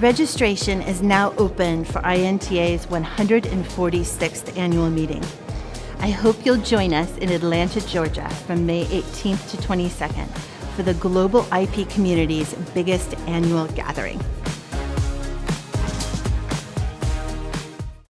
Registration is now open for INTA's 146th annual meeting. I hope you'll join us in Atlanta, Georgia from May 18th to 22nd for the global IP community's biggest annual gathering.